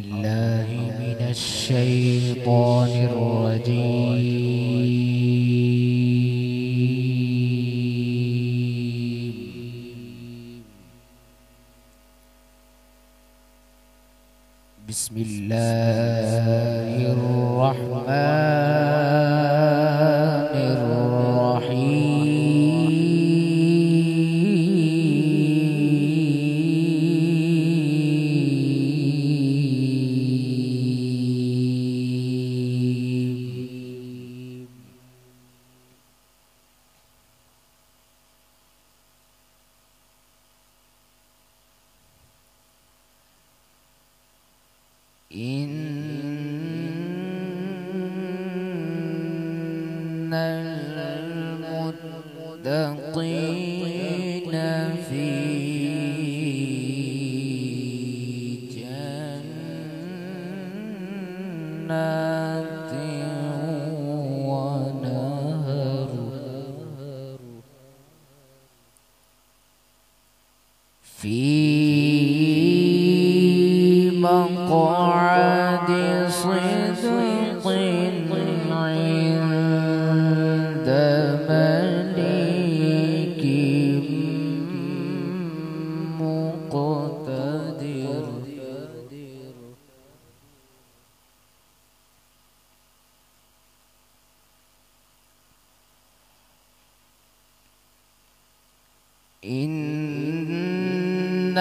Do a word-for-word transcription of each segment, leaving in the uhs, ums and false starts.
بالله من الشيطان الرجيم. بسم الله الرحمن الرحيم. إن المتقين في جنات ونهر في مقعد صدق عند مليك مقتدر. إن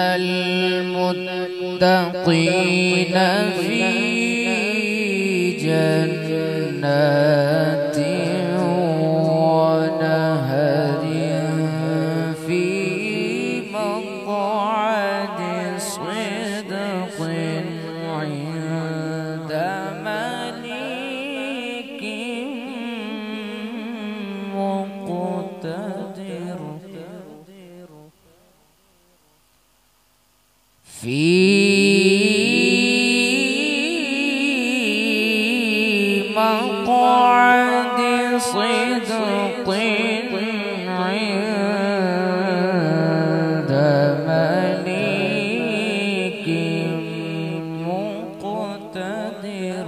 المتقين في جنات ونهر في مقعد صدق عند مليك مقتدر. في مقعد صدق عند مليك مقتدر.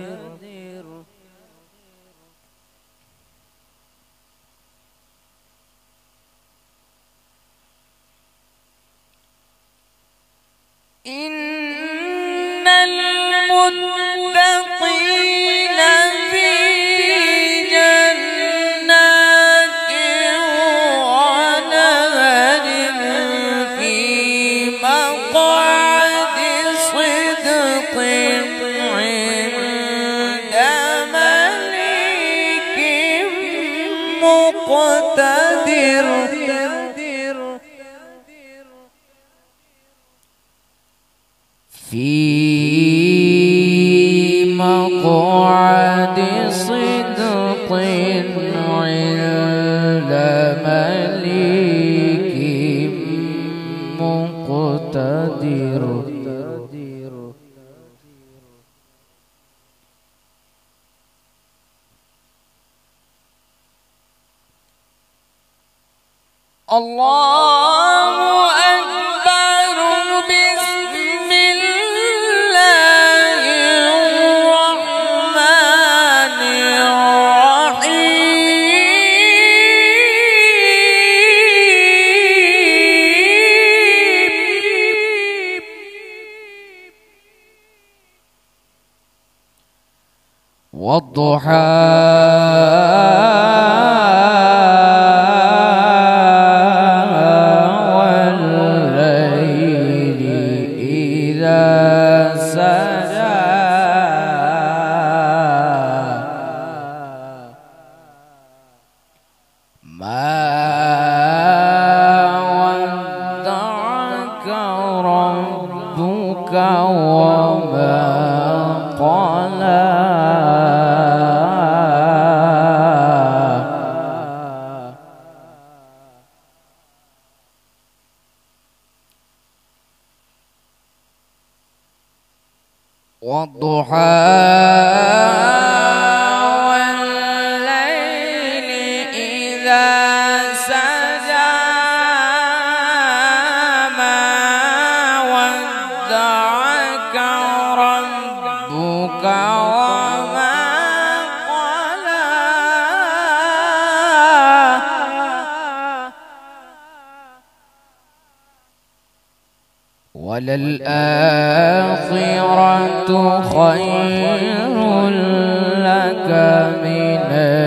إن المتقين في جنات ونهر في مقعد صدق عند مليك مقتدر. في مقعد صدق عند مليك مقتدر. الله أكبر. بسم الله الرحمن الرحيم. والضحى وما قلى. والضحى والليل إذا سجى ما ودعك ربك وللآخرة خير لك من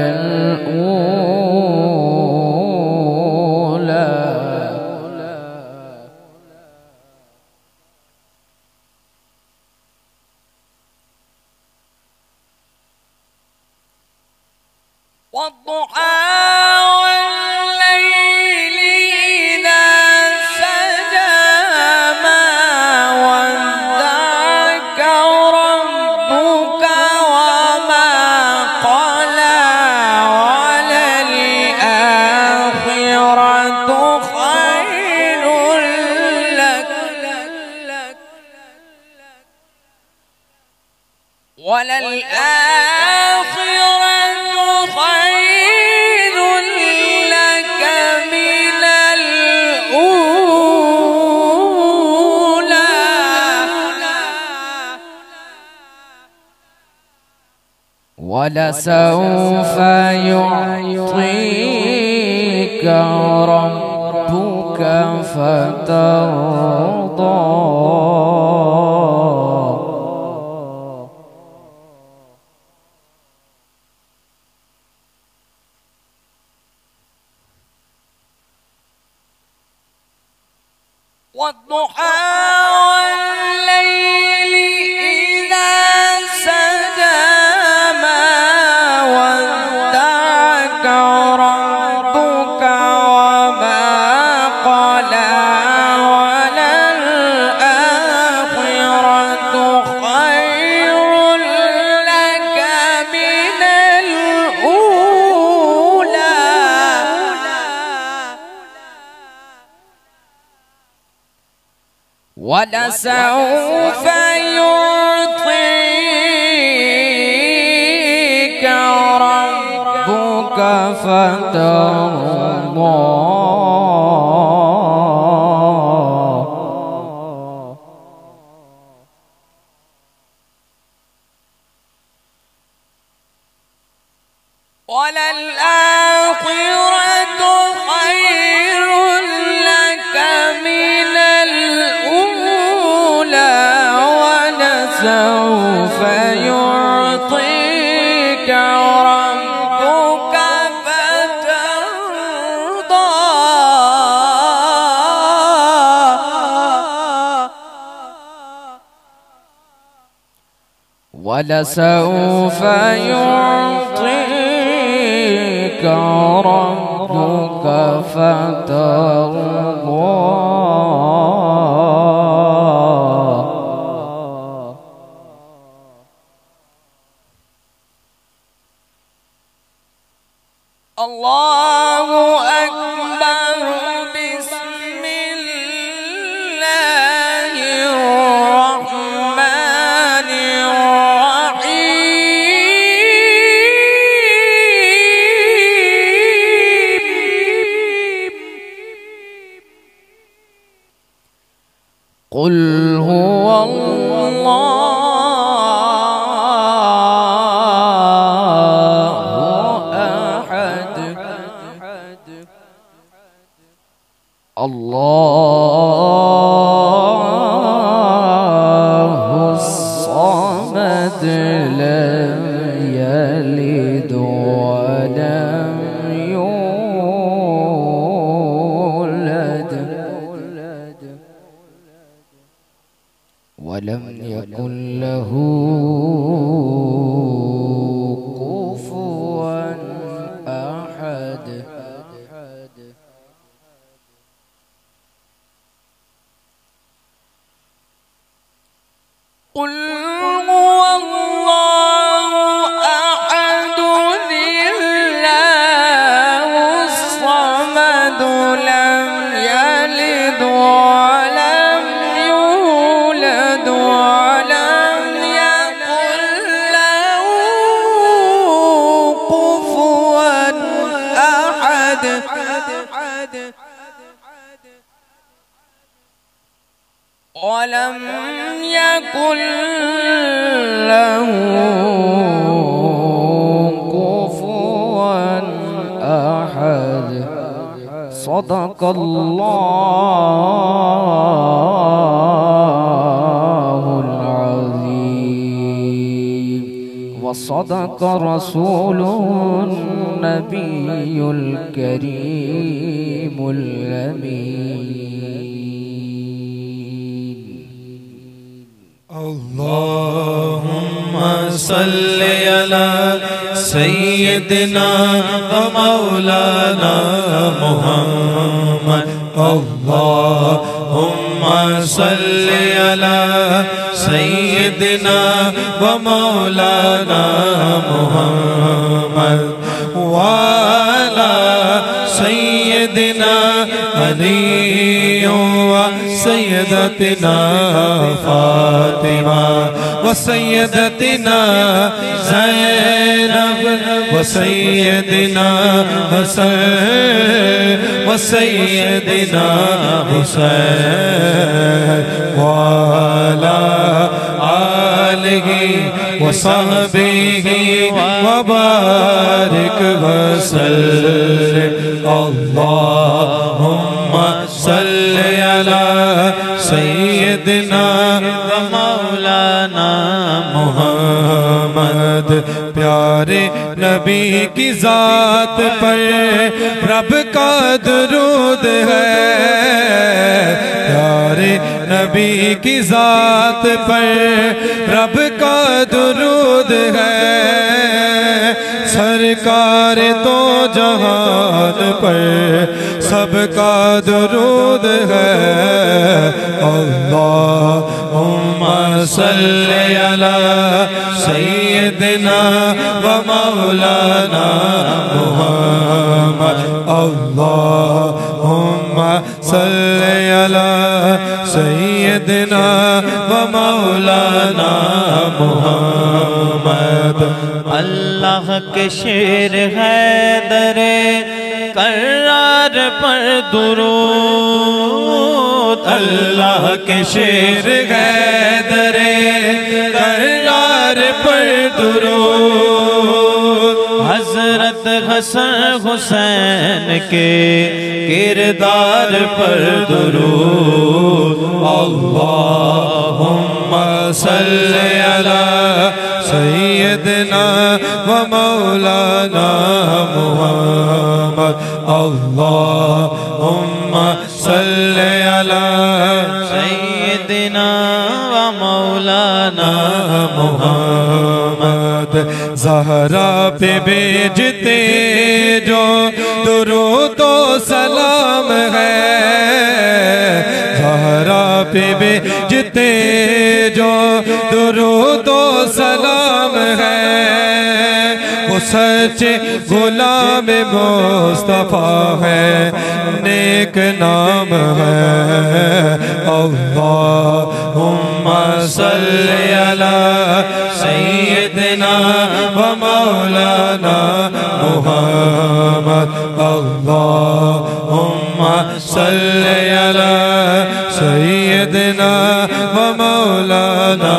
الأولى والضحى والليل إذا سجى ما ودعك ربك وما قلى وللآخرة خير لك وللآخرة خير لك من الأولى ولسوف يعطيك ربك فترضى والضحى والليل إذا سجى ما ودعك ربك وما قلى وللآخرة خير لك من الأولى ولسوف يعطيك ربك فترضى وللآخرة خير لك من الأولى ولسوف يعطيك ربك فترضى ولسوف يعطيك ربك فترضى الله أكبر بسم الله الرحمن الرحيم قل هو الله الله الصمد لم يلد ولم يولد ولم يكن له كفوا أحد قل هو الله أحد الله الصمد لم يلد ولم يولد ولم يكن له كفوا أحد ولم يكن له كفوا أحد صدق الله وصدق رسول النبي الكريم الأمين. اللهم صل على سيدنا ومولانا محمد. اللهم صل على سيدنا ومولانا محمد وعلى سيدنا علي وسيدتنا فاطمة وسيدتنا زينب وسيدنا حسن وسيدنا حسين وعلى آله وصحبه وبارك وسلم. اللهم صل على سيدنا ومولانا محمد. پیارے نبی کی ذات پر رب کا درود ہے. پیارے نبی کی ذات پر رب کا درود ہے. سرکار تو جہان پر سب کا درود ہے. اللہم صل علی سیدنا و مولانا محمد. اللہم صل علی سیدنا و مولانا محمد. اللہ کے شیر حیدر کرار پر درود. اللہ کے شیر حیدر کرار پر درود. حضرت حسن حسین کے کردار پر درود. اللہم صل علی سیدنا و مولانا محمد. اللہم صل علی سیدنا و مولانا محمد. زہرا پہ بھیجتے جو درود و سلام ہے. زہرا پہ بھیجتے جو درود و سلام ہے. وہ سچ غلام مصطفیٰ ہے, نیک نام ہے. اللہم صل علی سیدنا و مولانا محمد. اللہم صل علی سیدنا و مولانا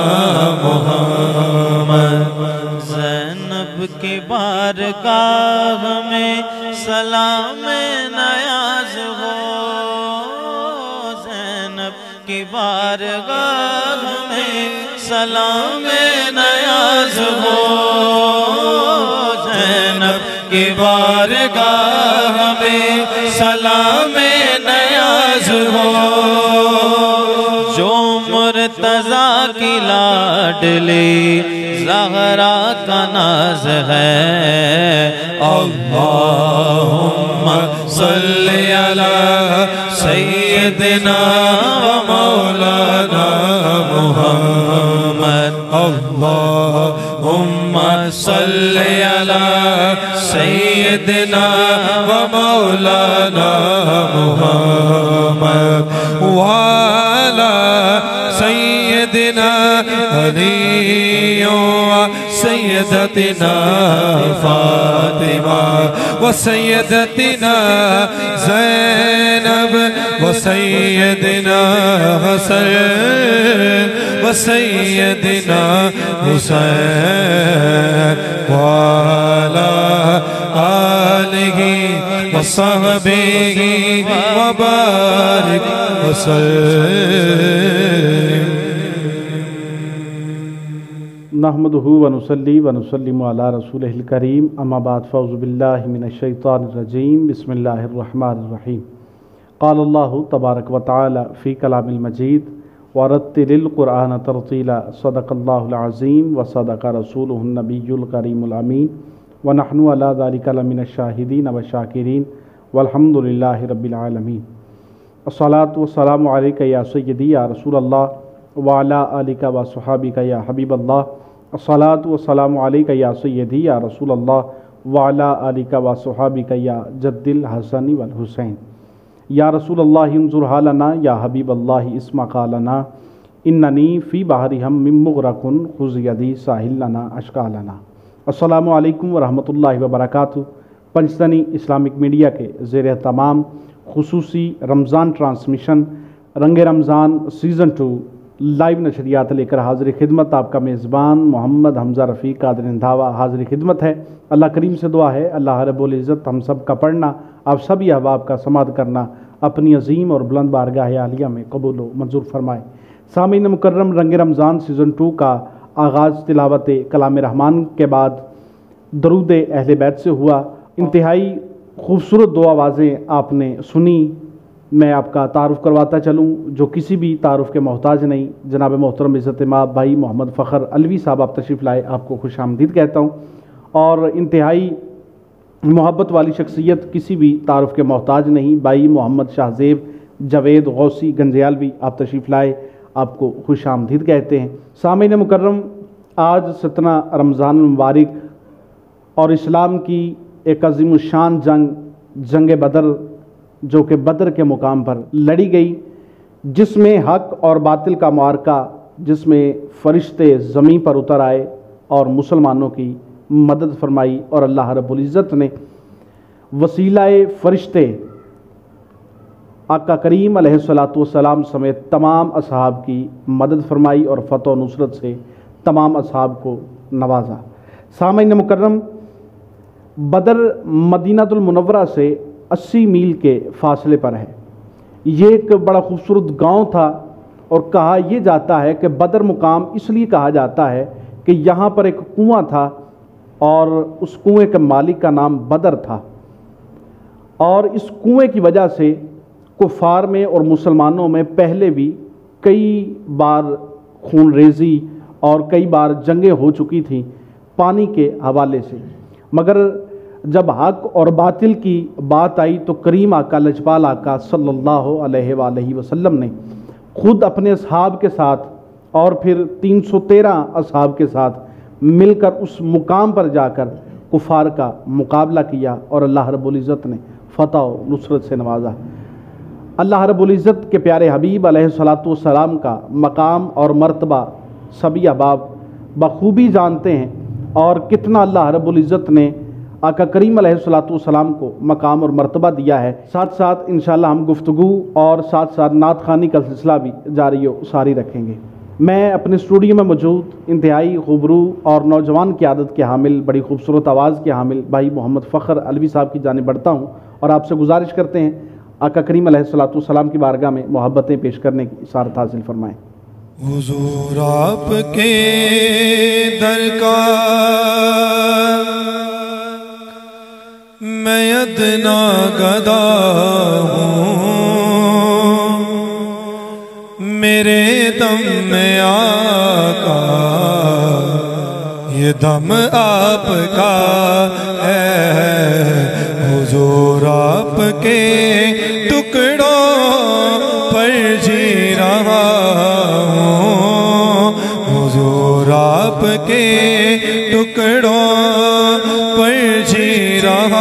محمد. زینب کی بارگاہ میں سلام نیاز ہو. زینب کی بارگاہ میں سلام نیاز ہو. زینب کی بارگاہ میں سلام نیاز ہو. جو مرتضیٰ کی لاڈلی زہرا کا ناز ہے. اللہم صل علی سیدنا و مولانا محمد. اللہم صل علی سیدنا و مولانا محمد وعلی سیدنا علی سیدتنا فاطمہ وسیدتنا زینب وسیدنا حسن وسیدنا حسین وعلی آلہ وصحبہ وبارک وسلم. नहमदुहु व नुसल्ली व नुसल्लिमु अला रसूलिहिल करीम अम्मा बाद फ़अऊज़ु बिल्लाहि मिनश शैतानिर रजीम बिस्मिल्लाहिर रहमानिर रहीम क़ाल अल्लाहु तबारक व तआला फ़ी कलामिल मजीद वरत्तिलिल क़ुरआन तरतीला सदक़ल्लाहुल अज़ीम व सदक़ रसूलुहुन नबियुल करीमुल अमीन व नहनु अला ज़ालिका लमिनश शाहिदीन व शाकिरीन वल्हम्दुलिल्लाहि रब्बिल आलमीन। अस्सलातु वस्सलामु अलैका या सय्यदी या रसूल अल्लाह व अला आलिका व सुहाबिका या हबीब अल्लाह। अस्सलातु वस्सलामु अलैका या सय्यदी या रसूल अल्लाह व अला आलिका व सुहाबिका या जद्दिल हसनी वल हुसैन। या रसूल अल्लाह इंजुर हालना या हबीब अल्लाह इस्मा कालना इन्ननी फ़ी बहरी हम मिन मुग़रक़ुन खुज़ यदी साहिल लना अशकालना। अस्सलामु अलैकुम व रहमतुल्लाहि व बरकातुहू। पंचतनी इस्लामिक मीडिया के ज़ेर तमाम खुसूसी रमज़ान ट्रांसमिशन रंग रमज़ान सीज़न टू लाइव नशरियात लेकर हाज़िर खिदमत आपका मेज़बान मोहम्मद हमज़ा रफ़ीक कादिर इंधावा हाज़िर खिदमत है। अल्लाह करीम से दुआ है अल्लाह रब्बुल इज़्ज़त हम सब का पढ़ना आप सभी अहबाब का समाद करना अपनी अजीम और बुलंद बारगाह आलिया में कबूल व मंजूर फरमाए। सामीन मुकर्रम रंग रमज़ान सीज़न टू का आगाज़ तिलावत कलाम रहमान के बाद दरूद अहले बैत से हुआ। इंतहाई खूबसूरत दो आवाज़ें आपने सुनी। मैं आपका तारुफ़ करवाता चलूँ जो किसी भी तारुफ़ के मोहताज नहीं। जनाब मोहतरम इज़्ज़त माब भाई मोहम्मद फ़ख़र अलवी साहब आप तशरीफ़ लाए, आपको खुश आमदीद कहता हूँ। और इंतहाई मोहब्बत वाली शख्सियत किसी भी तारुफ़ के मोहताज नहीं। भाई मोहम्मद शाहज़ेब जावेद गौसी गंजियालवी आप तशरीफ़ लाए, आपको खुश आमदीद कहते हैं। सामीन मुकर्रम आज सतना रमज़ान मुबारक और इस्लाम की एक अज़ीमुश्शान जंग जंग बदर जो कि बदर के मुकाम पर लड़ी गई, जिसमें हक़ और बातिल का मारका, जिसमें फ़रिश्ते ज़मीन पर उतर आए और मुसलमानों की मदद फरमाई और अल्लाह रब्बुल इज़्ज़त ने वसीलाए फ़रिश्ते आका करीम अलैहिस्सलातु वस्सलाम समेत तमाम असहाब की मदद फरमाई और फ़तह व नुसरत से तमाम असहाब को नवाजा। सामीन मुकर्रम बदर मदीनातुल मुनव्वरा से अस्सी मील के फासले पर है। ये एक बड़ा खूबसूरत गांव था और कहा यह जाता है कि बदर मुकाम इसलिए कहा जाता है कि यहाँ पर एक कुआं था और उस कुएं के मालिक का नाम बदर था। और इस कुएं की वजह से कुफ़ार में और मुसलमानों में पहले भी कई बार खून रेज़ी और कई बार जंगें हो चुकी थीं पानी के हवाले से। मगर जब हक़ और बातिल की बात आई तो करीम आका लजपाल आका सल्लल्लाहु अलैहि वसल्लम ने ख़ुद अपने असहाब के साथ और फिर तीन सौ तेरह असहाब के साथ मिलकर उस मुकाम पर जाकर कुफ़ार का मुकाबला किया और अल्लाह रब्बुल इज़्ज़त ने फ़तह व नुसरत से नवाजा। अल्लाह रब्बुल इज़्ज़त के प्यारे हबीब अलैहिस्सलातु वस्सलाम का मकाम और मर्तबा सभी अहबाब बखूबी जानते हैं और कितना अल्लाह रब्बुल इज़्ज़त ने आका करीम अलैहिस्सलातु वस्सलाम को मकाम और मर्तबा दिया है। साथ साथ इंशाअल्लाह हम गुफ्तगू और साथ साथ नात ख़ानी का सिलसिला भी जारी व सारी रखेंगे। मैं अपने स्टूडियो में मौजूद इंतहाई खूबरू और नौजवान की आदत के हामिल बड़ी खूबसूरत आवाज़ के हामिल भाई मोहम्मद फ़ख़र अलवी साहब की जानिब बढ़ता हूँ और आपसे गुजारिश करते हैं आका करीम अलैहिस्सलातु वस्सलाम की बारगाह में मोहब्बतें पेश करने की इशारत हासिल फरमाएँ। हुज़ूर आपके दर का मैं अदना गदा हूँ, मेरे दम में आका ये दम आपका है। हुज़ूर आपके टुकड़ों पर जी रहा हूँ, हुज़ूर आपके टुकड़ों पर जी रहा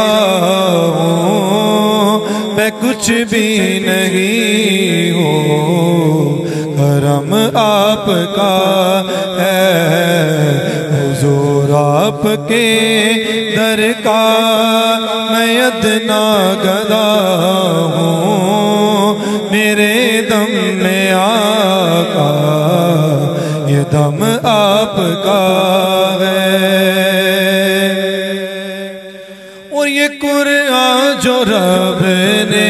हूँ। मैं कुछ भी नहीं हूँ, करम आपका है। हुज़ूर आपके दर का मैं अदना गदा हूँ, मेरे दम में आका ये दम आपका है। और ये कुरान जो रब ने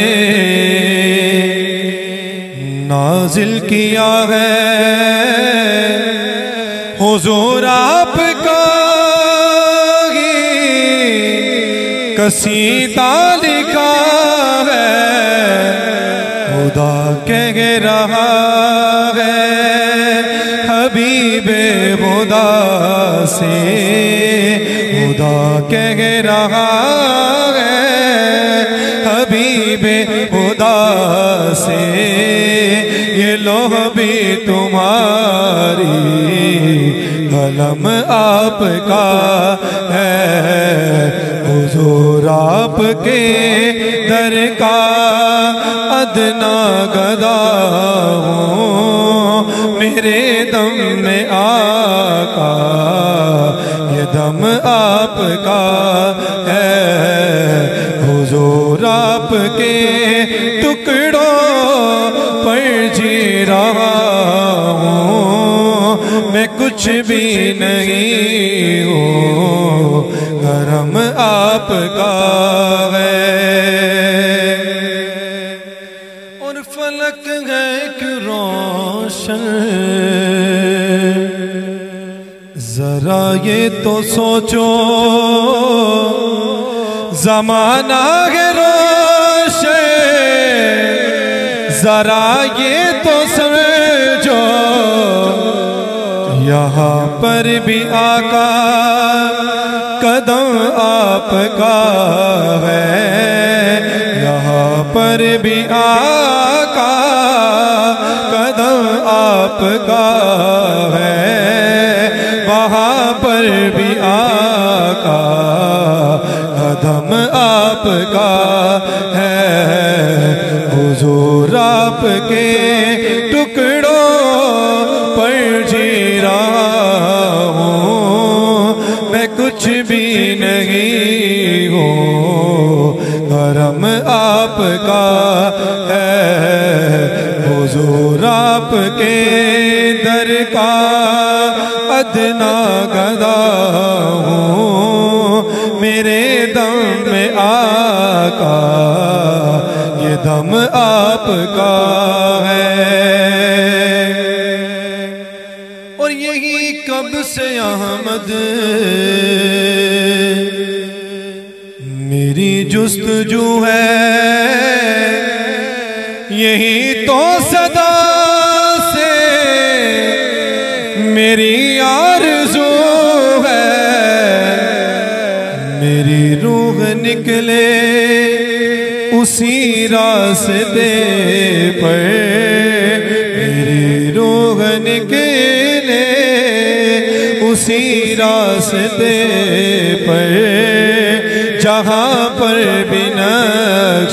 नाजिल किया है, حضور آپ کا قصیدہ لکھا ہے، خدا کہہ رہا ہے حبیب خدا سے، خدا کہہ رہا ہے حبیب خدا سے، یہ لوح بھی تمہاری قلم آپ کا ہے، حضور آپ کے در کا ادنا گدا ہوں، میرے دم میں آقا یہ دم آپ کا ہے، حضور آپ کے ٹکڑوں پر جی رہا ہوں، میں کچھ بھی نہیں ہوں، کرم آپ کا ہے، اور فلک ہے ایک روشن، ذرا یہ تو سوچو زمانہ ہے روشن، ذرا یہ تو سمجھو یہاں پر بھی آقا قدم آپ کا ہے، یہاں پر بھی آقا قدم آپ کا ہے، وہاں پر بھی آقا قدم آپ کا ہے، حضور آپ کے ٹکڑوں پر جی رہا ہوں، میں کچھ بھی نہیں ہوں، کرم آپ کا ہے، حضور آپ کے در کا ادنا گدا ہوں، میرے دم میں آقا یہ دم آپ کا ہے، اور یہی کب سے احمد میری جستجو ہے، یہی تو صدا سے میری آرزو ہے، میری روح نکلے اسی راستے پر، میری روح نکلے اسی راستے پر، جہاں پر بھی نقش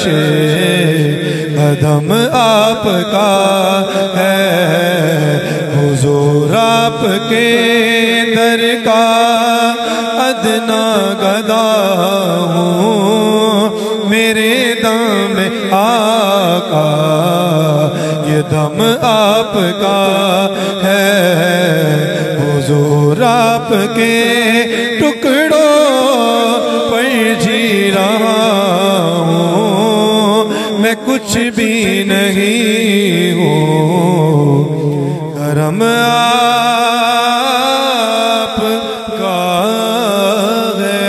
قدم آپ کا ہے، حضور آپ کے در کا ادنا گدا ہوں، میرے دم آقا یہ دم آپ کا ہے، حضور آپ کے ٹکڑوں پر جی رہا ہوں، میں کچھ بھی نہیں ہوں، کرم آپ کا ہے۔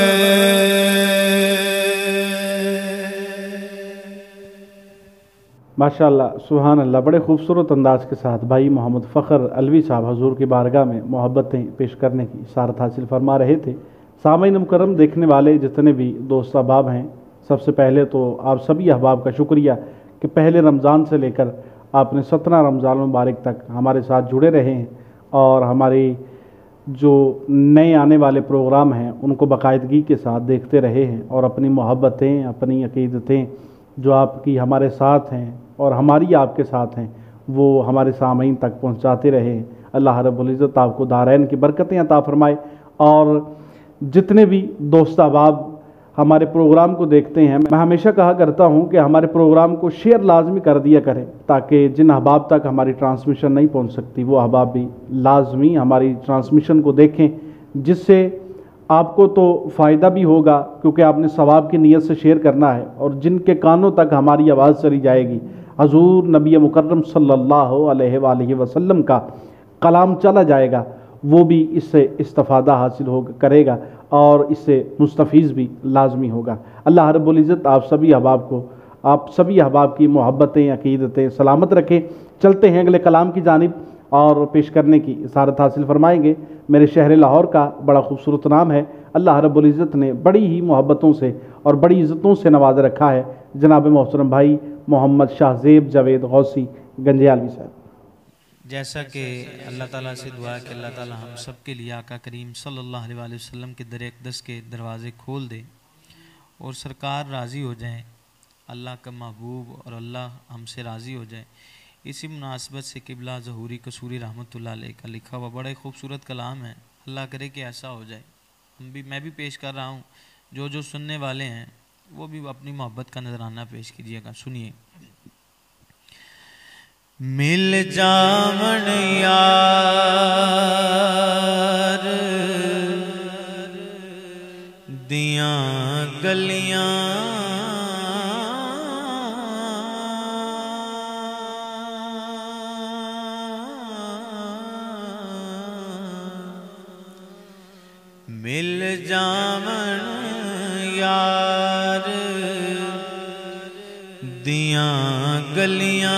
ماشاءاللہ سبحان اللہ، بڑے خوبصورت انداز کے ساتھ بھائی محمد فخر علوی صاحب حضور کی بارگاہ میں محبتیں پیش کرنے کی سعادت حاصل فرما رہے تھے۔ سامعین مکرم، دیکھنے والے جتنے بھی دوست احباب ہیں، سب سے پہلے تو آپ سبھی احباب کا شکریہ کہ پہلے رمضان سے لے کر آپ نے سترہ رمضان مبارک تک ہمارے ساتھ جڑے رہے ہیں، اور ہماری جو نئے آنے والے پروگرام ہیں ان کو باقاعدگی کے ساتھ دیکھتے رہے ہیں، اور اپنی محبتیں، اپنی عقیدتیں جو آپ کی ہمارے ساتھ ہیں اور ہماری آپ کے ساتھ ہیں وہ ہمارے سامعین تک پہنچاتے رہے ہیں۔ اللہ رب العزت آپ کو دارین کی برکتیں عطا فرمائے، اور جتنے بھی دوست احباب ہمارے پروگرام کو دیکھتے ہیں، میں ہمیشہ کہا کرتا ہوں کہ ہمارے پروگرام کو شیئر لازمی کر دیا کریں، تاکہ جن احباب تک ہماری ٹرانسمیشن نہیں پہنچ سکتی وہ احباب بھی لازمی ہماری ٹرانسمیشن کو دیکھیں، جس سے آپ کو تو فائدہ بھی ہوگا کیونکہ آپ نے ثواب کی نیت سے شیئر کرنا ہے، اور جن کے کانوں تک ہماری آواز چلی جائے گی، حضور نبی مکرم صلی اللہ علیہ وآلہ وسلم کا کلام چلا جائے گا، وہ بھی اس سے استفادہ حاصل ہو کرے گا اور اس سے مستفیض بھی لازمی ہوگا۔ اللہ رب العزت آپ سبھی احباب کو، آپ سبھی احباب کی محبتیں، عقیدتیں سلامت رکھیں۔ چلتے ہیں اگلے کلام کی جانب اور پیش کرنے کی سعادت حاصل فرمائیں گے۔ میرے شہر لاہور کا بڑا خوبصورت نام ہے، اللہ رب العزت نے بڑی ہی محبتوں سے اور بڑی عزتوں سے نواز رکھا ہے۔ جناب محترم بھائی محمد شاہ زیب جاوید غوثی گنجیالوی صاحب۔ جیسا کہ اللہ تعالیٰ سے دعا ہے کہ اللہ تعالیٰ ہم سب کے لیے آقا کریم صلی اللہ علیہ وآلہ وسلم کے در اقدس کے دروازے کھول دے اور سرکار راضی ہو جائیں، اللہ کا محبوب اور اللہ ہم سے راضی ہو جائے۔ اسی مناسبت سے قبلہ ظہوری قصوری رحمۃ اللہ علیہ کا لکھا ہوا بڑا خوبصورت کلام ہے، اللہ کرے کہ ایسا ہو جائے۔ ہم بھی میں بھی پیش کر رہا ہوں، جو جو سننے والے ہیں وہ بھی اپنی محبت کا نذرانہ پیش کیجیے گا۔ سنیے۔ مل جاون یار دیاں گلیاں مل جاون یار دیاں گلیاں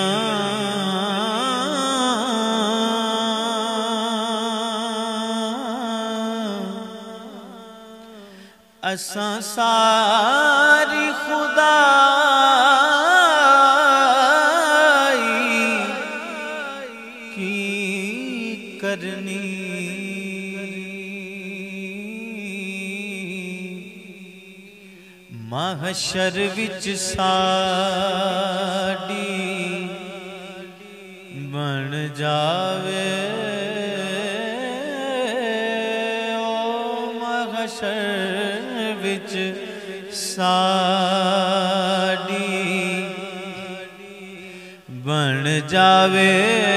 اساں ساری خدائی کی کرنی محشر وچ ساڈی بن جاوے او محشر وچ ساڈی بن جاوے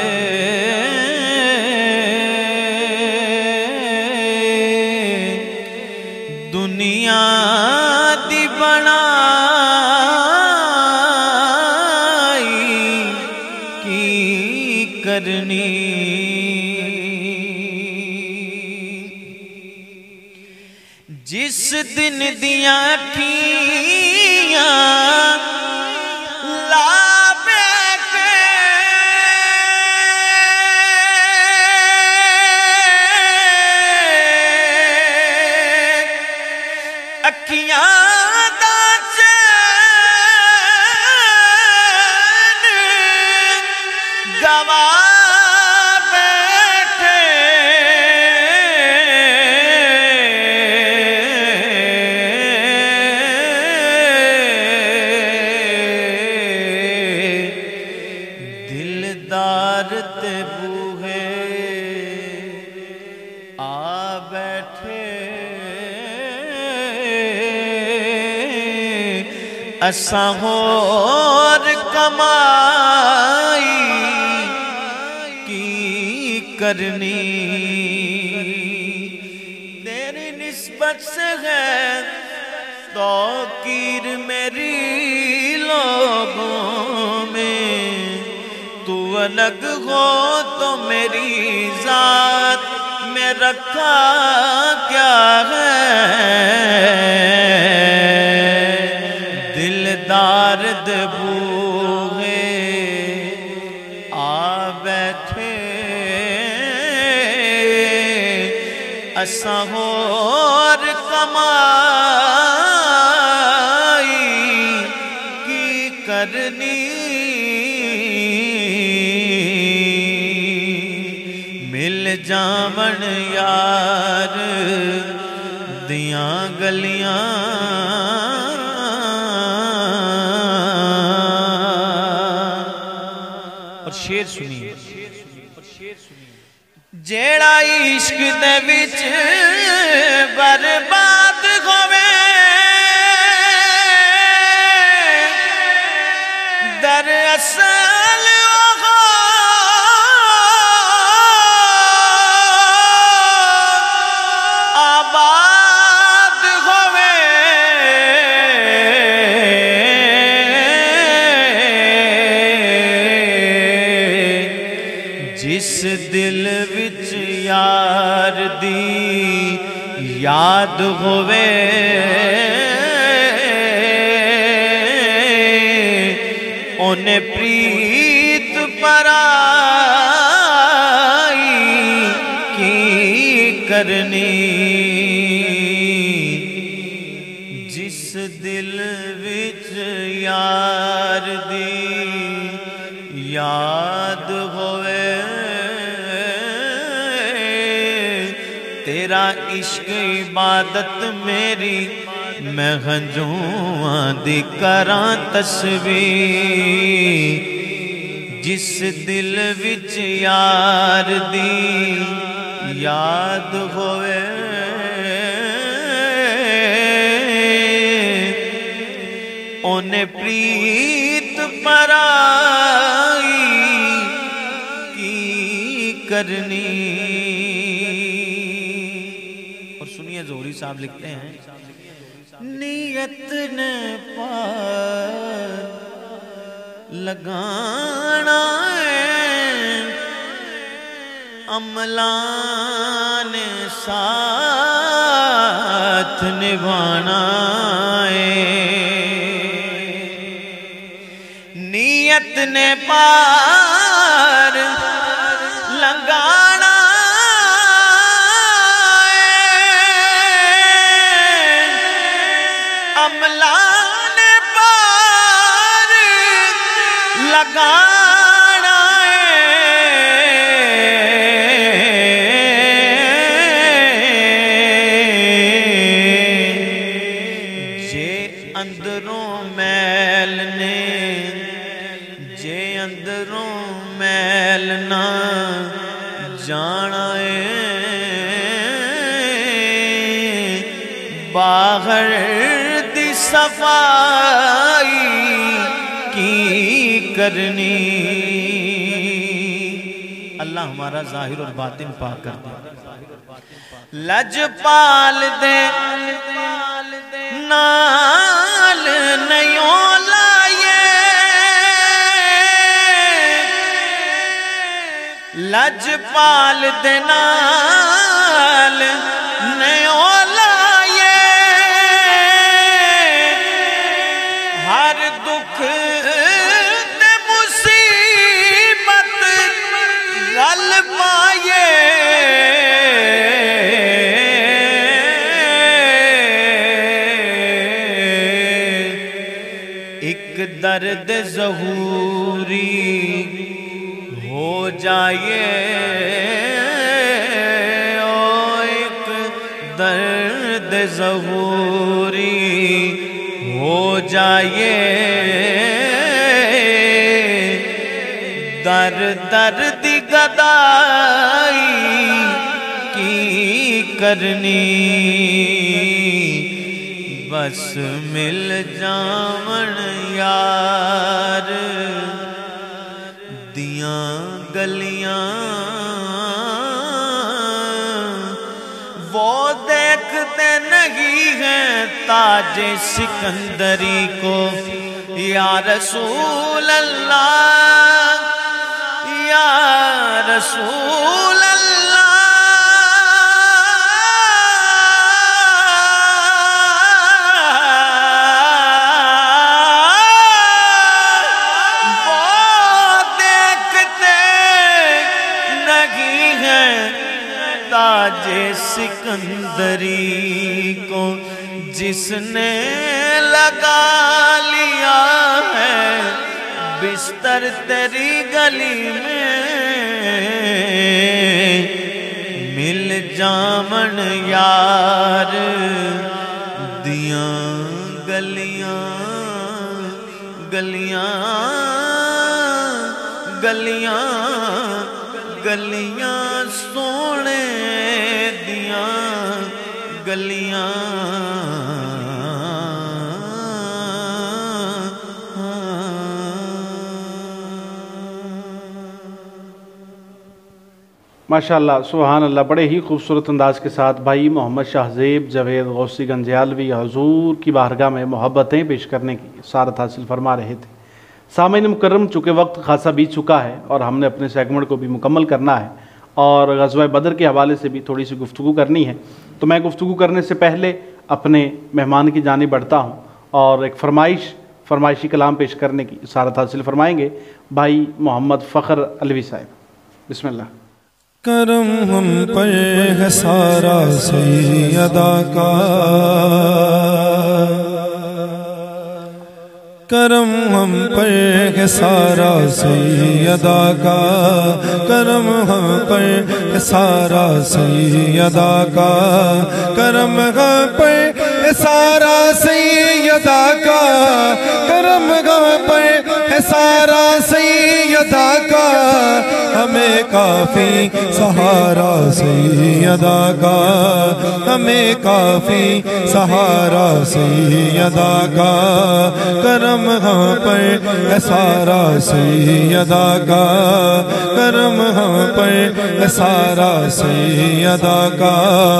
دنیا دی بنائی کی کرنی جس دن دیاں اکھیاں لا بیٹھے اکھیاں دا چین گوا اساں ہور کمائی کی کرنی تیری نسبت سے ہے توقیر میری لوگوں میں، تو الگ ہو تو میری ذات میں رکھا کیا ہے؟ دارد بوہے آ بیٹھے اساں ہور کمائی کی کرنی مل جاون یار دیاں گلیاں شیر سنیے جیڑا عشق دے وچ برباد ہوئے دراصل وہ آباد ہوئے جس دل وچ یار یاد ہوئے انہیں پریت پرائی کی کرنی جس دل وچ یار دی یاد ہوئے تیرا عشق عبادت میری میں ہنجواں دی کراں تسبیح جس دل وچ یار دی یاد ہوئے انہیں پریت پرائی کی کرنی۔ اور سنیے زہری صاحب لکھتے ہیں نیت نے پار لگانا ہے عملان ساتھ نبھانا ہے نیت نے پار لگانا عملان پار لگانا جے اندروں میل نے جے اندروں میل نہ جانا باہر دی صفائی کی کرنی۔ اللہ ہمارا ظاہر اور باطن پاک کر دے لج پال دے نال نیوں لائے لج پال دے نال نیوں لائے ہر دکھ تے مصیبت گل پائے ایک درد ظہوری ہو جائے او ایک درد ظہوری ہو جائے در در دی گدائی کی کرنی بس مل جاون یار دیاں گلیاں وہ دیکھتے نہیں ہیں تاج سکندری کو یا رسول اللہ یا رسول اللہ وہ دیکھتے نہیں ہیں تاج سکندری کو جس نے لگا لیا ہے بستر تیری گلی میں مل جامن یار دیاں گلیاں گلیاں گلیاں گلیاں سونے دیاں گلیاں ماشاءاللہ سبحان اللہ، بڑے ہی خوبصورت انداز کے ساتھ بھائی محمد شاہ زیب جاوید غوثی گنجیالوی حضور کی بارگاہ میں محبتیں پیش کرنے کی سعادت حاصل فرما رہے تھے۔ سامعین مکرم، چونکہ وقت خاصا بیت چکا ہے اور ہم نے اپنے سیگمنٹ کو بھی مکمل کرنا ہے، اور غزوہ بدر کے حوالے سے بھی تھوڑی سی گفتگو کرنی ہے. تو میں گفتگو کرنے سے پہلے اپنے مہمان کی جانب بڑھتا ہوں اور ایک فرمائش فرمائشی کلام پیش کرنے کی سعادت حاصل فرمائیں گے بھائی محمد فخر علوی صاحب. بسم اللہ. کرم ہم پر ہے سارا سیدہ کا، کرم ہم پر ہے سارا سیدہ کا، کرم ہم پر ہے سارا سیدہ کا، کرم ہم پر ہے سارا سیدہ کا، کرم ہم پر ہے سارا سیدہ کا، ہمیں کافی سہارا سیدہ کا، ہمیں کافی سہارا سیدہ کا، کرم ہم پر ہے سارا سیدہ کا، کرم ہم پر ہے سارا سیدہ کا.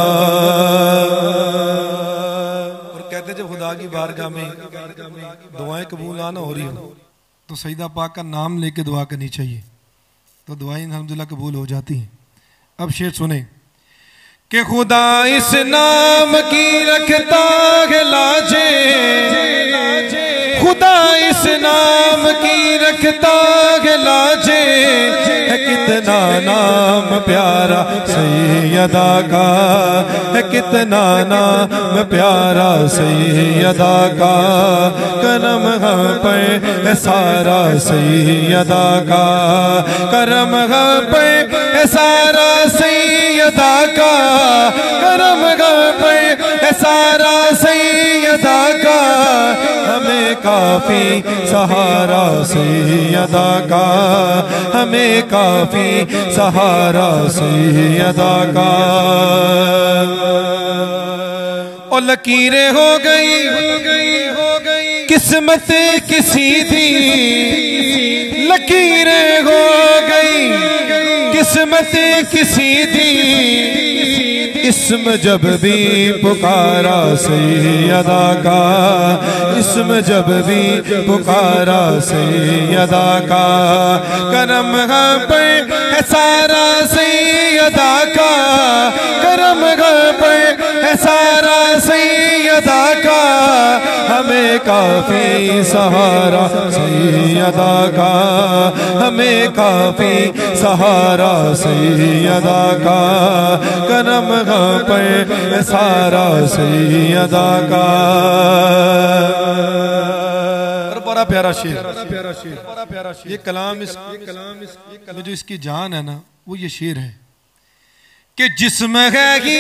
اور کہتے جب خدا کی بارگاہ میں دعائیں قبول نہ ہو رہی ہوں تو سیدہ پاک کا نام لے کے دعا کرنی چاہیے، تو دعائیں الحمدللہ قبول ہو جاتی ہیں. اب شعر سنیں کہ خدا اس نام کی رکھتا ہے لاجیں، خدا اس نام کی رکھتا ہے لاجیں، ہے کتنا نام پیارا سیدہ کا، ہے کتنا نام پیارا سیدہ کا، کرم ہم پر ہے سارا سیدہ کا، کرم ہم پر ہے سارا سیدہ کا، کرم ہم پر ہے سارا سیدہ کا، ہمیں کافی سہارا سیدہ کا، ہمیں کافی سہارا سیدہ کا. اور لکیریں ہو گئی قسمت کسی تھی، لکیریں ہو گئی قسمت کسی تھی، اسم جب بھی پکارا سیدہ کا، اسم جب بھی پکارا سیدہ کا، کرم ہم پر ہے سارا سیدہ کا، کرم ہم پر ہے سارا سیدہ کا، ہمیں کافی سہارا سیدہ کا، ہمیں کافی سہارا سیدہ کا، کرم ہم پر سارا سیدہ کا. اور بڑا پیارا شعر، یہ کلام اس میں جو اس کی جان ہے نا وہ یہ شعر ہے کہ جسم ہے ہی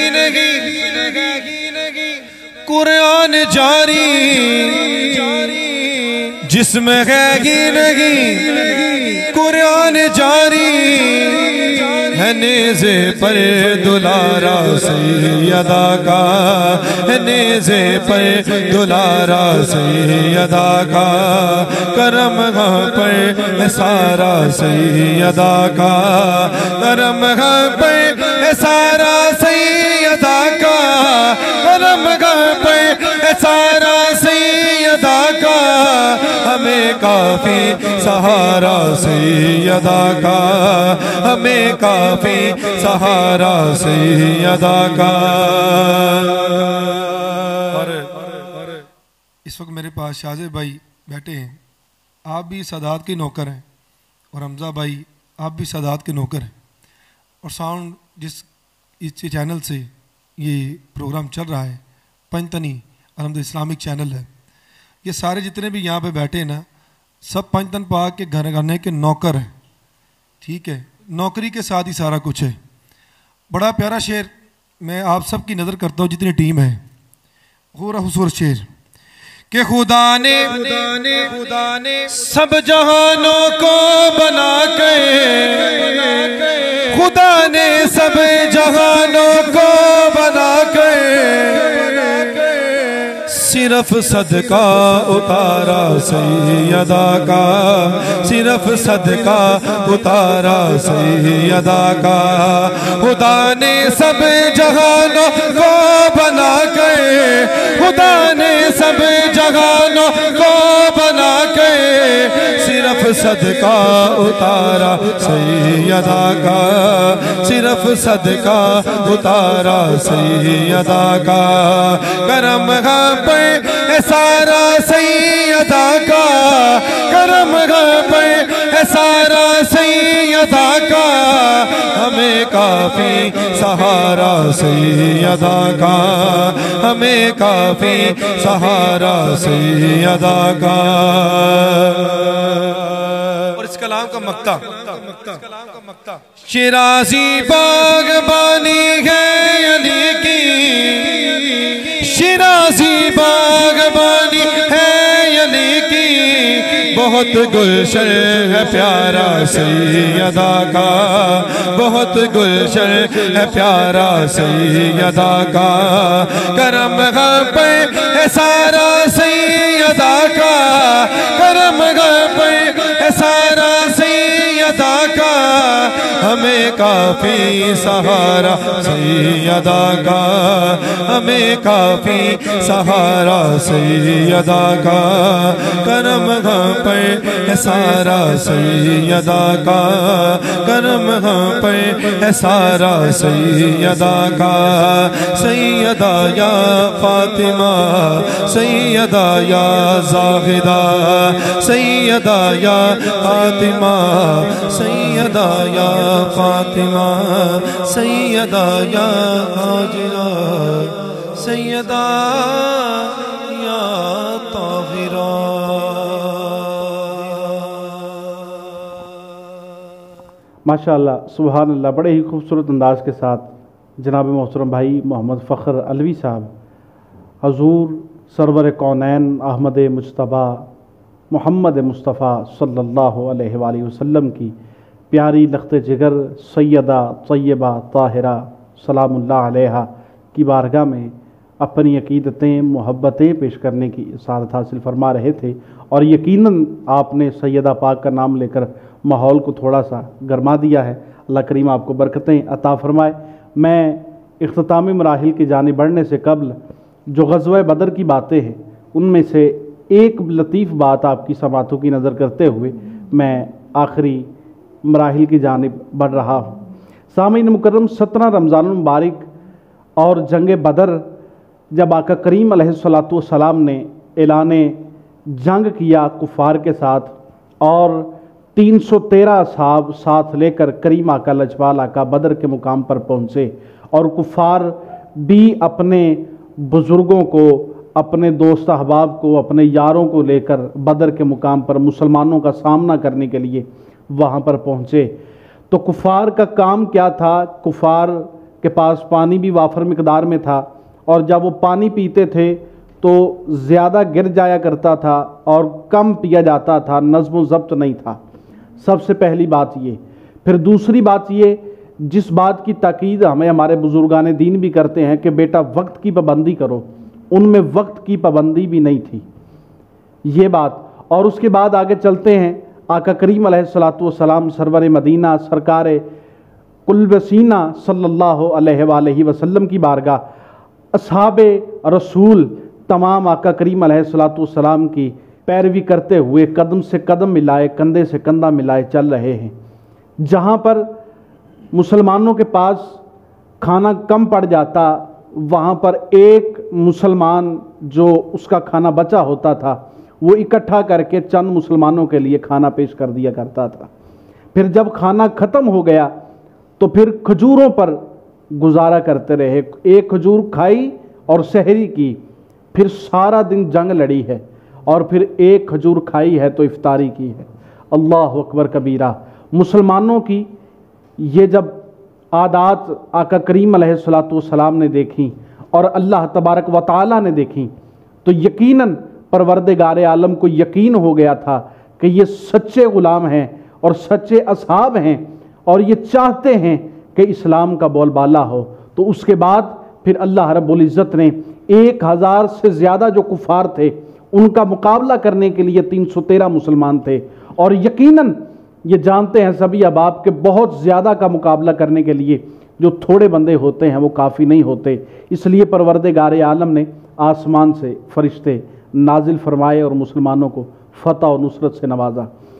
نہیں قرآن جاری، جسم ہے ہی نہیں قرآن جاری، ہے نیزے پر دلارا سیدہ کا، ہے نیزے پر دلارا سیدہ کا، کرم ہم پر ہے سارا سیدہ کا، کرم ہم پر ہے سارا سیدہ کا، کرم ہم پر ہے سارا سیدہ کا، ہمیں کافی سہارا سیدہ کا، ہمیں کافی سہارا سیدہ کا. اور اس وقت میرے پاس شاہزے بھائی بیٹھے ہیں، آپ بھی سادات کے نوکر ہیں، اور حمزہ بھائی آپ بھی سادات کے نوکر ہیں، اور ساؤنڈ جس اس چینل سے یہ پروگرام چل رہا ہے پنجتنی الحمد اسلامک چینل ہے، یہ سارے جتنے بھی یہاں پہ بیٹھے ہیں نا سب پنجتن پاک کے گھر گھرانے کے نوکر ہیں. ٹھیک ہے، نوکری کے ساتھ ہی سارا کچھ ہے. بڑا پیارا شعر میں آپ سب کی نظر کرتا ہوں جتنی ٹیم ہے. غور حضور شعر کہ خدا نے خدا نے سب جہانوں کو بنا کے، خدا نے سب جہانوں کو بنا کے صرف صدقہ اتارا سیدہ کا، صرف صدقہ اتارا سیدہ کا. خدا نے سب جہانوں کو بنا کے، خدا نے سب جہانوں کو بنا کے صرف صدقہ اتارا سیدہ کا، صرف صدقہ اتارا سیدہ کا، کرم پہ سارا سیدہ کا، کرم پہ سارا سیدہ کا، ہمیں کافی سہارا سیدہ کا، ہمیں کافی سہارا سیدہ کا۔ اور اس کلام کا مقطع شیرازی باغبانی ہے علی کی، شیرازی باغبانی ہے علی کی، بہت گلشن ہے پیارا سیدہ کا، بہت گلشن ہے پیارا سیدہ کا، کرم پہ ہے سارا سیدہ کا، کرم پہ ہے سارا سیدہ کا، ہمیں کافی سہارا سیدہ کا، ہمیں کافی سہارا سیدہ کا، کرم پہ ہے سارا سیدہ کا، کرم پہ ہے سارا سیدہ کا، سیدہ یا فاطمہ، سیدہ یا زاہدہ، سیدہ یا فاطمہ، سیدہ یا فاطمہ، سیدہ یا ہاجرہ، سیدہ یا طاہرہ۔ ماشاءاللہ سبحان اللہ، بڑے ہی خوبصورت انداز کے ساتھ جناب محترم بھائی محمد فخر علوی صاحب حضور سرور کونین احمد مجتبیٰ محمد مصطفیٰ صلی اللہ علیہ وآلہ وسلم کی پیاری لخت جگر سیدہ طیبہ طاہرہ سلام اللہ علیہا کی بارگاہ میں اپنی عقیدتیں محبتیں پیش کرنے کی سعادت حاصل فرما رہے تھے، اور یقیناً آپ نے سیدہ پاک کا نام لے کر ماحول کو تھوڑا سا گرما دیا ہے۔ اللہ کریم آپ کو برکتیں عطا فرمائے۔ میں اختتامی مراحل کی جانب بڑھنے سے قبل جو غزوہ بدر کی باتیں ہیں ان میں سے ایک لطیف بات آپ کی سماعتوں کی نظر کرتے ہوئے میں آخری مراحل کی جانب بڑھ رہا ہوں۔ سامعین مکرم، سترہ رمضان المبارک اور جنگ بدر جب آقا کریم علیہ الصلوۃ والسلام نے اعلان جنگ کیا کفار کے ساتھ، اور تین سو تیرہ اصحاب ساتھ لے کر کریم آقا لجپال آقا بدر کے مقام پر پہنچے، اور کفار بھی اپنے بزرگوں کو، اپنے دوست احباب کو، اپنے یاروں کو لے کر بدر کے مقام پر مسلمانوں کا سامنا کرنے کے لیے وہاں پر پہنچے۔ تو کفار کا کام کیا تھا؟ کفار کے پاس پانی بھی وافر مقدار میں تھا، اور جب وہ پانی پیتے تھے تو زیادہ گر جایا کرتا تھا اور کم پیا جاتا تھا، نظم و ضبط نہیں تھا۔ سب سے پہلی بات یہ۔ پھر دوسری بات یہ، جس بات کی تاکید ہمیں ہمارے بزرگان دین بھی کرتے ہیں کہ بیٹا وقت کی پابندی کرو، ان میں وقت کی پابندی بھی نہیں تھی، یہ بات۔ اور اس کے بعد آگے چلتے ہیں، آقا کریم علیہ الصلوۃ والسلام سرور مدینہ سرکار قلب سینہ صلی اللہ علیہ وآلہ وسلم کی بارگاہ، اصحاب رسول تمام آقا کریم علیہ الصلوۃ والسلام کی پیروی کرتے ہوئے قدم سے قدم ملائے، کندھے سے کندھا ملائے چل رہے ہیں۔ جہاں پر مسلمانوں کے پاس کھانا کم پڑ جاتا، وہاں پر ایک مسلمان جو اس کا کھانا بچا ہوتا تھا وہ اکٹھا کر کے چند مسلمانوں کے لیے کھانا پیش کر دیا کرتا تھا۔ پھر جب کھانا ختم ہو گیا تو پھر کھجوروں پر گزارا کرتے رہے، ایک کھجور کھائی اور سحری کی، پھر سارا دن جنگ لڑی ہے، اور پھر ایک کھجور کھائی ہے تو افطاری کی ہے۔ اللہ اکبر کبیرہ۔ مسلمانوں کی یہ جب عادات آقا کریم علیہ الصلوۃ والسلام نے دیکھیں اور اللہ تبارک و تعالی نے دیکھیں تو یقیناً پروردگار عالم کو یقین ہو گیا تھا کہ یہ سچے غلام ہیں اور سچے اصحاب ہیں، اور یہ چاہتے ہیں کہ اسلام کا بول بالا ہو۔ تو اس کے بعد پھر اللہ رب العزت نے ایک ہزار سے زیادہ جو کفار تھے ان کا مقابلہ کرنے کے لیے تین سو تیرہ مسلمان تھے، اور یقیناً یہ جانتے ہیں سبھی احباب کہ بہت زیادہ کا مقابلہ کرنے کے لیے جو تھوڑے بندے ہوتے ہیں وہ کافی نہیں ہوتے، اس لیے پروردگار عالم نے آسمان سے فرشتے نازل فرمائے اور مسلمانوں کو فتح و نصرت سے نوازا۔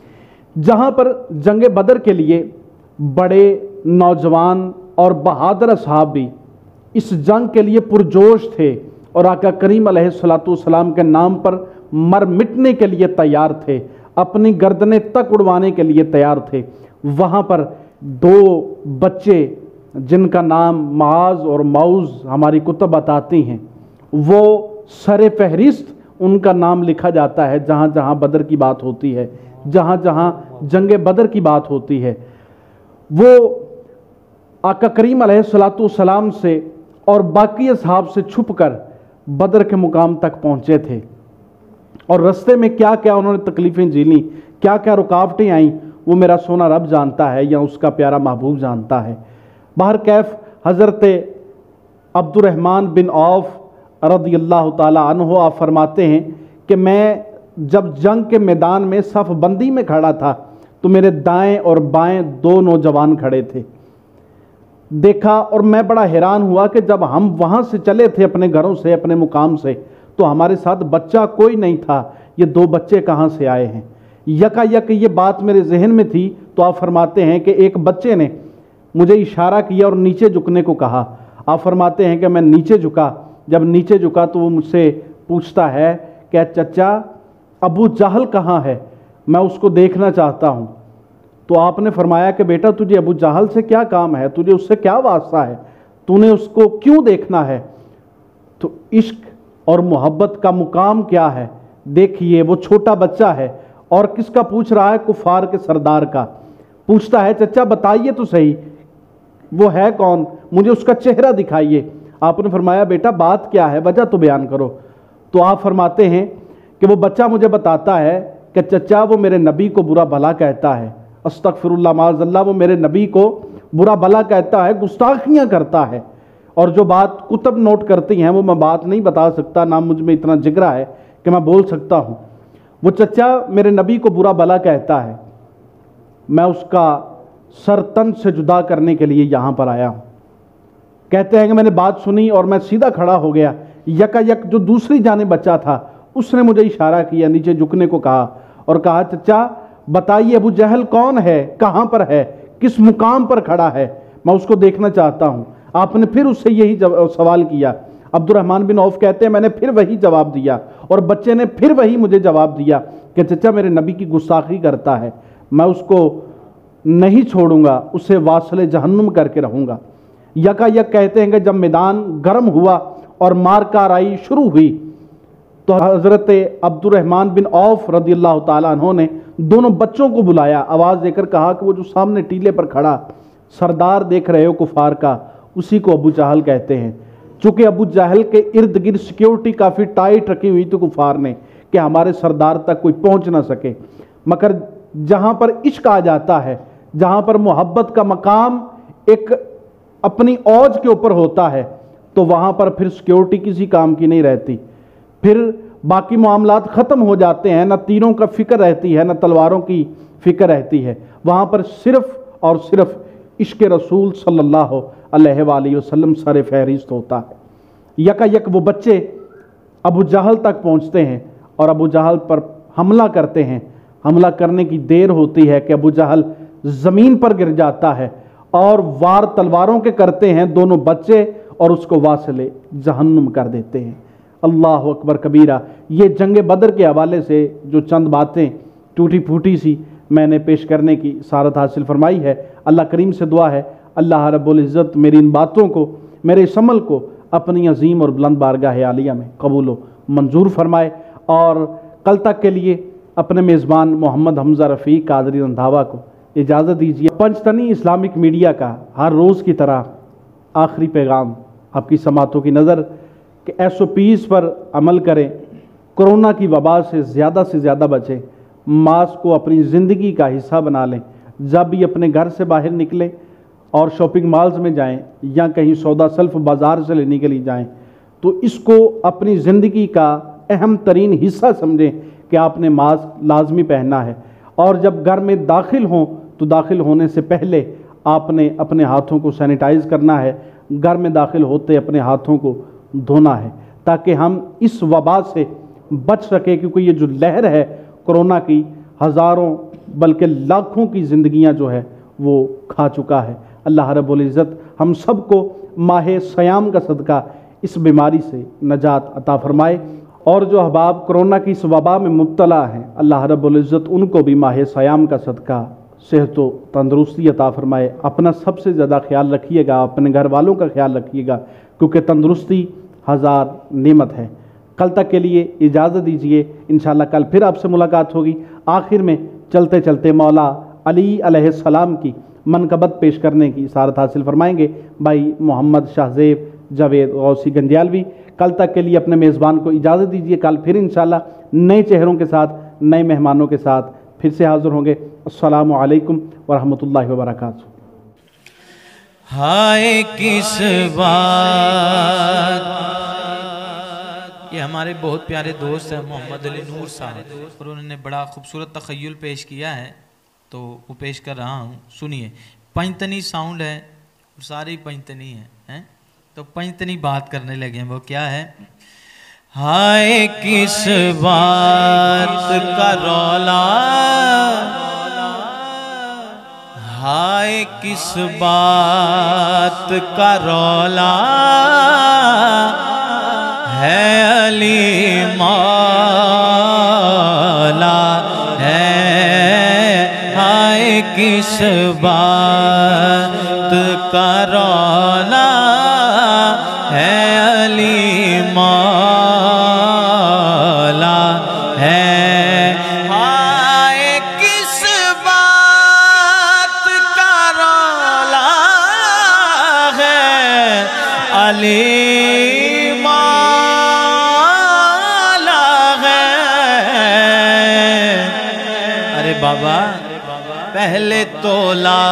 जहाँ पर जंग बदर के लिए बड़े नौजवान और बहादुर असहाब भी इस जंग के लिए पुरजोश थे और आका करीम अलैहिस्सलातु वस्सलाम के नाम पर मर मिटने के लिए तैयार थे, अपनी गर्दनें तक उड़वाने के लिए तैयार थे। वहाँ पर दो बच्चे जिनका नाम माज और मऊज हमारी कुतुब बताती हैं, वो सरे फहरिस्त उनका नाम लिखा जाता है जहाँ जहाँ बदर की बात होती है, जहाँ जहाँ जंग बदर की बात होती है। वो आका करीम अलैहिस्सलातु वस्सलाम से और बाकी असहाब से छुपकर बदर के मुकाम तक पहुँचे थे और रास्ते में क्या क्या उन्होंने तकलीफ़ें झेलीं, क्या क्या रुकावटें आईं, वो मेरा सोना रब जानता है या उसका प्यारा महबूब जानता है। बाहर कैफ हज़रत अब्दुर्रहमान बिन औफ रज़ियल्लाहु ताला अन्हु आप फरमाते हैं कि मैं जब जंग के मैदान में सफ़ बंदी में खड़ा था तो मेरे दाएं और बाएं दो नौजवान खड़े थे। देखा और मैं बड़ा हैरान हुआ कि जब हम वहाँ से चले थे अपने घरों से, अपने मुकाम से, तो हमारे साथ बच्चा कोई नहीं था, ये दो बच्चे कहाँ से आए हैं। यकायक ये बात मेरे जहन में थी तो आप फरमाते हैं कि एक बच्चे ने मुझे इशारा किया और नीचे झुकने को कहा। आप फरमाते हैं कि मैं नीचे झुका, जब नीचे झुका तो वो मुझसे पूछता है कि चचा अबू जहल कहाँ है, मैं उसको देखना चाहता हूँ। तो आपने फरमाया कि बेटा तुझे अबू जहल से क्या काम है, तुझे उससे क्या वास्ता है, तूने उसको क्यों देखना है। तो इश्क और मोहब्बत का मुकाम क्या है, देखिए वो छोटा बच्चा है और किसका पूछ रहा है, कुफार के सरदार का। पूछता है चचा बताइए तो सही वो है कौन, मुझे उसका चेहरा दिखाइए। आपने फरमाया बेटा बात क्या है, वजह तो बयान करो। तो आप फरमाते हैं कि वो बच्चा मुझे बताता है कि चचा वो मेरे नबी को बुरा भला कहता है, अस्तगफिरुल्लाह माज़अल्लाह, वो मेरे नबी को बुरा भला कहता है, गुस्ताखियाँ करता है। और जो बात कुतुब नोट करती हैं वो मैं बात नहीं बता सकता, ना मुझ में इतना जिगरा है कि मैं बोल सकता हूँ। वो चचा मेरे नबी को बुरा भला कहता है, मैं उसका सर तन से जुदा करने के लिए यहाँ पर आया हूँ। कहते हैं कि मैंने बात सुनी और मैं सीधा खड़ा हो गया। यकायक जो दूसरी जाने बच्चा था उसने मुझे इशारा किया, नीचे झुकने को कहा और कहा चचा बताइए अबू जहल कौन है, कहाँ पर है, किस मुकाम पर खड़ा है, मैं उसको देखना चाहता हूँ। आपने फिर उससे यही सवाल किया। अब्दुर्रहमान बिन औफ कहते हैं मैंने फिर वही जवाब दिया और बच्चे ने फिर वही मुझे जवाब दिया कि चचा मेरे नबी की गुस्ताखी करता है, मैं उसको नहीं छोड़ूंगा, उसे वासले जहन्नुम करके रहूँगा। यकायक कहते हैं कि जब मैदान गर्म हुआ और मार काराई शुरू हुई तो हज़रत अब्दुर्रहमान बिन औफ रज़ियल्लाहु ताला अन्हु ने दोनों बच्चों को बुलाया, आवाज़ देकर कहा कि वो जो सामने टीले पर खड़ा सरदार देख रहे हो कुफार का, उसी को अबू जहल कहते हैं। चूँकि अबू जहल के इर्द गिर्द सिक्योरिटी काफ़ी टाइट रखी हुई थी कुफार ने कि हमारे सरदार तक कोई पहुँच ना सके, मगर जहाँ पर इश्क आ जाता है, जहाँ पर मोहब्बत का मकाम एक अपनी औज के ऊपर होता है, तो वहाँ पर फिर सिक्योरिटी किसी काम की नहीं रहती, फिर बाकी मामलात ख़त्म हो जाते हैं, ना तीरों का फ़िक्र रहती है, ना तलवारों की फ़िक्र रहती है। वहाँ पर सिर्फ़ और सिर्फ इश्क़ रसूल सल्लल्लाहु अलैहि वसल्लम सर फहरिस्त होता है। यकायक वो बच्चे अबू जहल तक पहुँचते हैं और अबू जहल पर हमला करते हैं। हमला करने की देर होती है कि अबू जहल ज़मीन पर गिर जाता है और वार तलवारों के करते हैं दोनों बच्चे और उसको वासले जहन्नुम कर देते हैं। अल्लाह अकबर कबीरा। ये जंग बदर के हवाले से जो चंद बातें टूटी फूटी सी मैंने पेश करने की सारत हासिल फरमाई है। अल्लाह करीम से दुआ है अल्लाह रब्बुल इज़्ज़त मेरी इन बातों को, मेरे इस अमल को अपनी अजीम और बुलंद बारगाह आलिया में कबूल व मंजूर फरमाए और कल तक के लिए अपने मेज़बान मोहम्मद हमज़ा रफ़ीक कादरी रंधावा को इजाज़त दीजिए। पंचतनी इस्लामिक मीडिया का हर रोज़ की तरह आखिरी पैगाम आपकी समातों की नज़र कि एस ओ पीज़ पर अमल करें, कोरोना की वबा से ज़्यादा से ज़्यादा बचें, मास्क को अपनी ज़िंदगी का हिस्सा बना लें। जब भी अपने घर से बाहर निकलें और शॉपिंग मॉल्स में जाएं या कहीं सौदा सल्फ बाज़ार से लेने के लिए जाएं तो इसको अपनी ज़िंदगी का अहम तरीन हिस्सा समझें कि आपने मास्क लाजमी पहनना है। और जब घर में दाखिल हों तो दाखिल होने से पहले आपने अपने हाथों को सैनिटाइज़ करना है, घर में दाखिल होते अपने हाथों को धोना है ताकि हम इस वबा से बच सके, क्योंकि ये जो लहर है कोरोना की हज़ारों بلکہ لاکھوں کی زندگیاں جو ہے وہ کھا چکا ہے۔ اللہ رب العزت ہم سب کو ماہ صیام کا صدقہ اس بیماری سے نجات عطا فرمائے، اور جو احباب کرونا کی اس وبا میں مبتلا ہیں اللہ رب العزت ان کو بھی ماہ صیام کا صدقہ صحت و تندرستی عطا فرمائے۔ اپنا سب سے زیادہ خیال رکھیے گا، اپنے گھر والوں کا خیال رکھیے گا، کیونکہ تندرستی ہزار نعمت ہے۔ کل تک کے لیے اجازت دیجیے، انشاءاللہ کل پھر آپ سے ملاقات ہوگی۔ آخر میں چلتے چلتے مولا علی علیہ السلام کی منقبت پیش کرنے کی سعادت حاصل فرمائیں گے بھائی محمد شاہ زیب جاوید غوثی گنجیالوی۔ کل تک کے لیے اپنے میزبان کو اجازت دیجیے، کل پھر انشاءاللہ نئے چہروں کے ساتھ نئے مہمانوں کے ساتھ پھر سے حاضر ہوں گے۔ السلام علیکم ورحمۃ اللہ وبرکاتہ۔ ہائے کس بات، یہ ہمارے بہت پیارے دوست ہیں محمد علی نور صاحب، اور انہوں نے بڑا خوبصورت تخیل پیش کیا ہے، تو وہ پیش کر رہا ہوں، سنیے۔ پنجتنی ساؤنڈ ہے، ساری پنجتنی ہے، تو پنجتنی بات کرنے لگے ہیں، وہ کیا ہے؟ ہائے کس بات کا رولا، ہائے کس بات کا رولا ہے، علی مولا ہے، ہائے کس بات کا رولا ہے، علی مولا ہے، ہائے کس بات کا رولا ہے، علی مولا ہے۔ ارے بابا پہلے تولا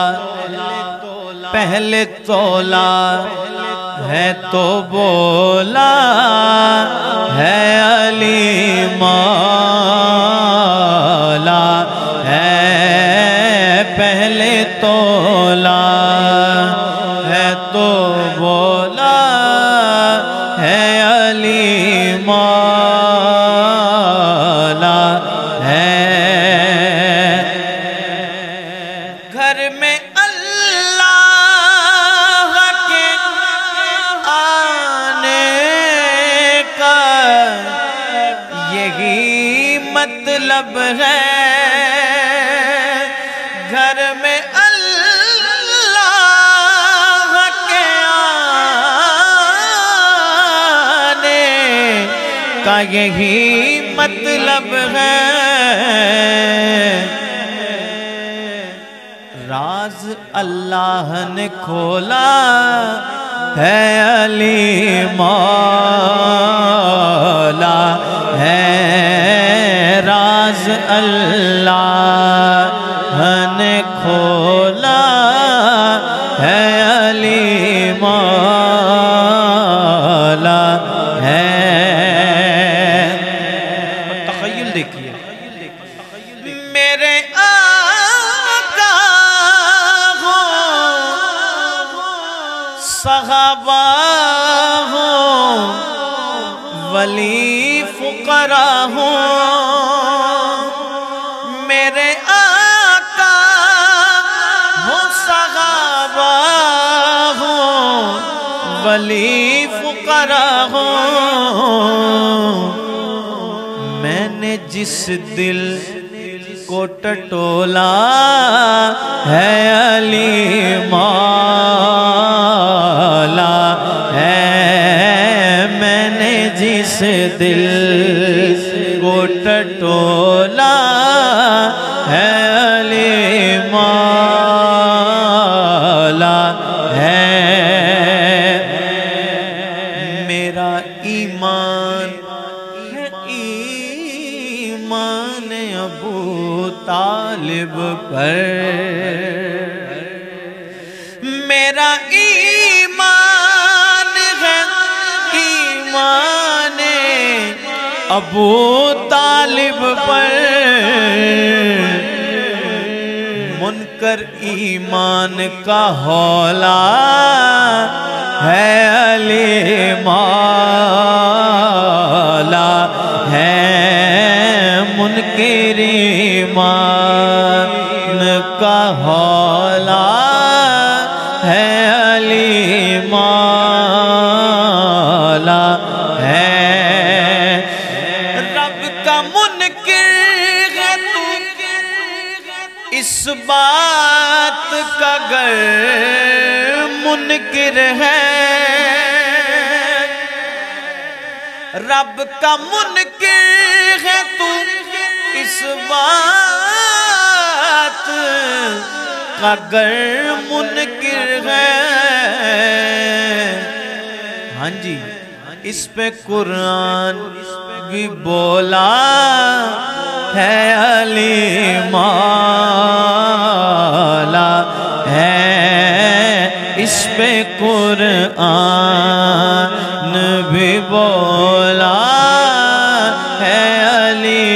پہلے تولا ہے تو بولا ہے، علی مولا ہے، پہلے تولا ہے تو بولا ہے، علی مولا ہے۔ گھر میں مطلب ہے، گھر میں اللہ کے آنے کا یہی مطلب ہے۔ راز اللہ نے کھولا ہے، علی مولا ہے، راز اللہ نے کھولا ہے، علی مولا ہے۔ تخیل دیکھیے، میرے آقا ہو، صحابہ ہو، ولی فقراء ہو، میرے آقا ہو، صحابہ ہو، ولی فقراء ہو، میں نے جس دل کو ٹٹولا ہے، علی مولا ہے، میں نے جس دل کو ٹٹولا ہے، علی مولا ہے۔ میرا ایمان ہے ایمان ابو طالب پر، میرا ایمان ہے ایمان ابو طالب پر، منکر ایمان کا ہولا ہے، علی مولا ہے، منکر ایمان हौला है अली मौला है। रब का मुनकिर है तू इस बात का गर मुनकिर है। रब का मुनकिर है तू इस बात का गर मुनकिर है। हाँ जी, इस पे कुरान भी बोला है अली मौला है। इस पे कुरान भी बोला है अली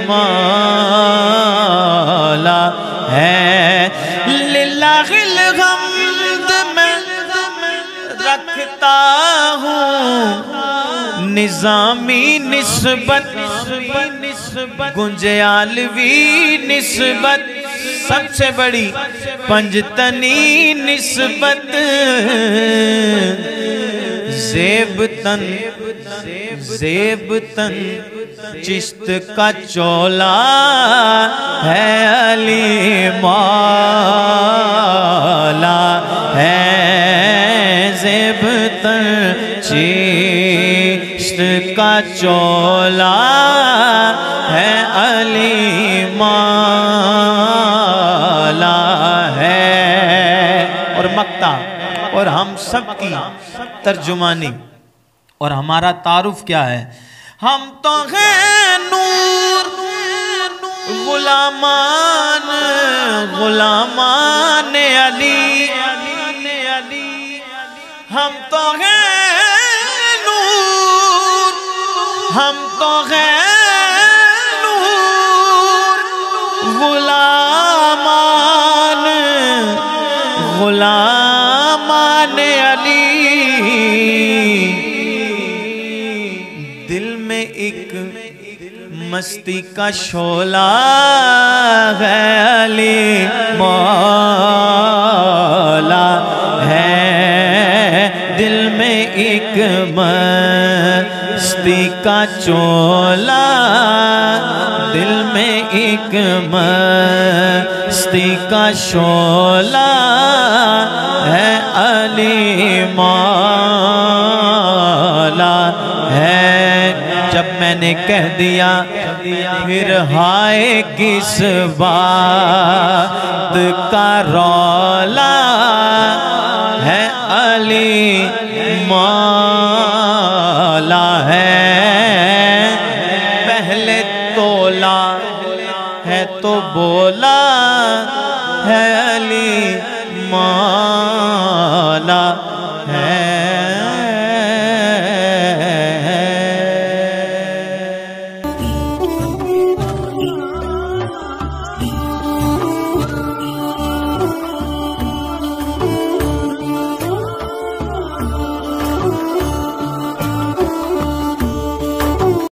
मौला है। लिल्लाहिल हम्द मैं रखता हूँ निज़ामी निस्बत गुंजयालवी निस्बत सबसे बड़ी पंजतनी निस्बत ज़ेबतन ज़ेबतन चिश्त का चोला है अली मौला है। ज़ेबतन चिश्त का चोला है अली मौला है। और मक्ता और हम सब की तर्जुमानी और हमारा तारुफ क्या है? हम तो हैं नूर गुलामान गुलामान अली। हम तो हैं नूर हम तो हैं नूर गुलामान गुलामान अली। दिल में एक मस्ती का शोला है अली मौला है। दिल में एक मस्ती का चोला दिल में एक मस्ती का शोला है अली मौला है। जब मैंने कह दिया फिर हाय किस बात का रौला है अली मौला है।